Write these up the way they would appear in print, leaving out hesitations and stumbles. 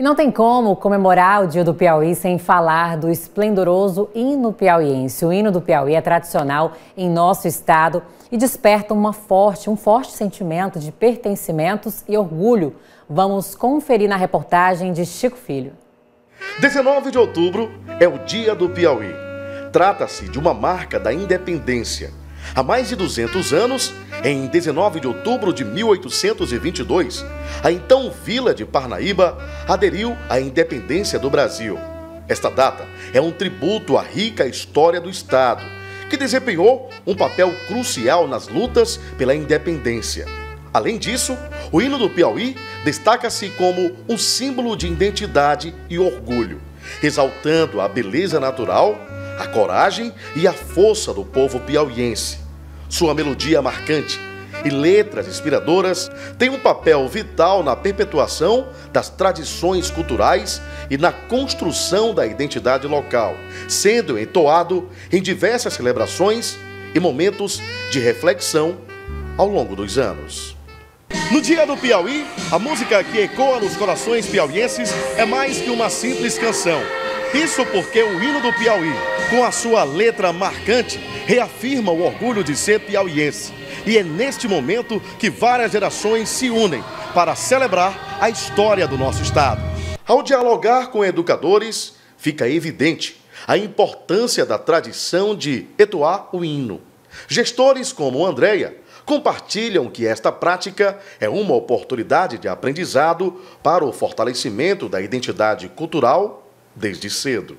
E não tem como comemorar o Dia do Piauí sem falar do esplendoroso hino piauiense. O hino do Piauí é tradicional em nosso estado e desperta um forte sentimento de pertencimentos e orgulho. Vamos conferir na reportagem de Chico Filho. 19 de outubro é o Dia do Piauí. Trata-se de uma marca da independência. Há mais de 200 anos, em 19 de outubro de 1822, a então Vila de Parnaíba aderiu à independência do Brasil. Esta data é um tributo à rica história do Estado, que desempenhou um papel crucial nas lutas pela independência. Além disso, o hino do Piauí destaca-se como um símbolo de identidade e orgulho, exaltando a beleza natural, a coragem e a força do povo piauiense. Sua melodia marcante e letras inspiradoras têm um papel vital na perpetuação das tradições culturais e na construção da identidade local, sendo entoado em diversas celebrações e momentos de reflexão ao longo dos anos. No Dia do Piauí, a música que ecoa nos corações piauienses é mais que uma simples canção. Isso porque o hino do Piauí, com a sua letra marcante, reafirma o orgulho de ser piauiense. E é neste momento que várias gerações se unem para celebrar a história do nosso estado. Ao dialogar com educadores, fica evidente a importância da tradição de entoar o hino. Gestores como Andréia compartilham que esta prática é uma oportunidade de aprendizado para o fortalecimento da identidade cultural desde cedo.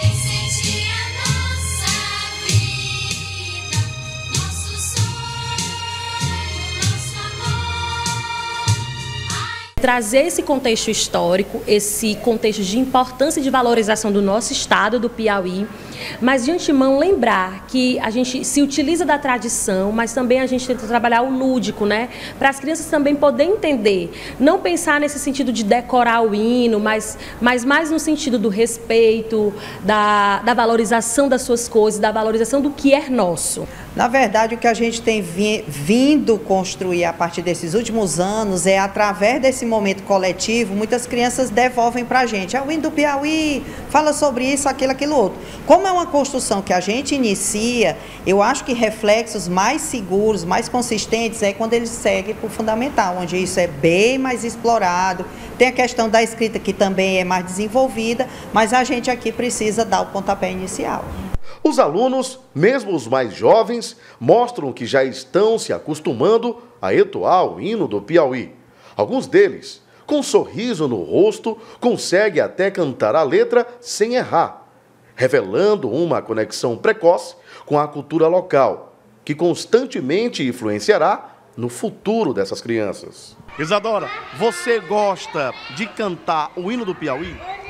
Trazer esse contexto histórico, esse contexto de importância e de valorização do nosso estado, do Piauí, mas de antemão lembrar que a gente se utiliza da tradição, mas também a gente tenta trabalhar o lúdico, né? Para as crianças também poderem entender, não pensar nesse sentido de decorar o hino, mas mais no sentido do respeito, da valorização das suas coisas, da valorização do que é nosso. Na verdade, o que a gente tem vindo construir a partir desses últimos anos é, através desse momento coletivo, muitas crianças devolvem para a gente. O hino do Piauí fala sobre isso, aquilo, outro. Como é uma construção que a gente inicia, eu acho que reflexos mais seguros, mais consistentes, é quando eles seguem para o fundamental, onde isso é bem mais explorado. Tem a questão da escrita, que também é mais desenvolvida, mas a gente aqui precisa dar o pontapé inicial. Os alunos, mesmo os mais jovens, mostram que já estão se acostumando a entoar o hino do Piauí. Alguns deles, com um sorriso no rosto, conseguem até cantar a letra sem errar, revelando uma conexão precoce com a cultura local, que constantemente influenciará no futuro dessas crianças. Isadora, você gosta de cantar o hino do Piauí?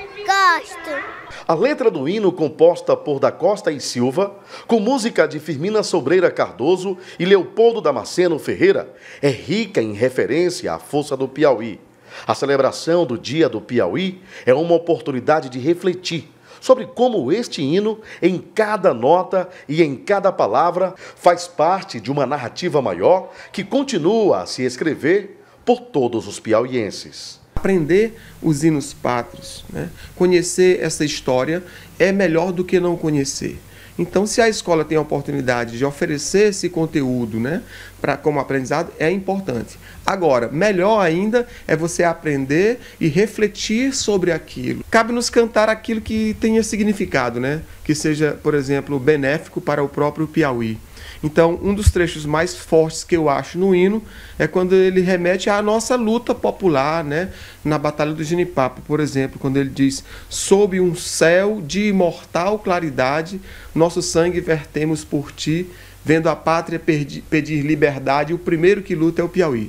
Gosto. A letra do hino, composta por Da Costa e Silva, com música de Firmina Sobreira Cardoso e Leopoldo Damasceno Ferreira, é rica em referência à força do Piauí. A celebração do Dia do Piauí é uma oportunidade de refletir sobre como este hino, em cada nota e em cada palavra, faz parte de uma narrativa maior que continua a se escrever por todos os piauienses. Aprender os hinos pátrios, né? Conhecer essa história é melhor do que não conhecer. Então, se a escola tem a oportunidade de oferecer esse conteúdo, né, como aprendizado, é importante. Agora, melhor ainda é você aprender e refletir sobre aquilo. Cabe-nos cantar aquilo que tenha significado, né? Que seja, por exemplo, benéfico para o próprio Piauí. Então, um dos trechos mais fortes que eu acho no hino é quando ele remete à nossa luta popular, né? Na Batalha do Genipapo, por exemplo, quando ele diz: sob um céu de imortal claridade, nosso sangue vertemos por ti, vendo a pátria pedir liberdade, o primeiro que luta é o Piauí.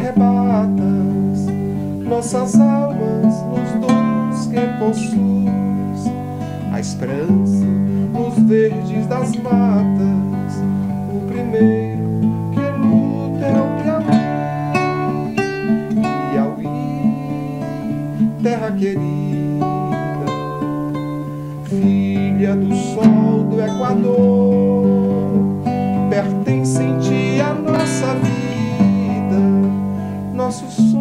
Arrebatas nossas almas nos dons que possuis, a esperança nos verdes das matas, o primeiro que luta é o Piauí. Piauí, terra querida, filha do sol do Equador, pertencente à nossa vida, nossos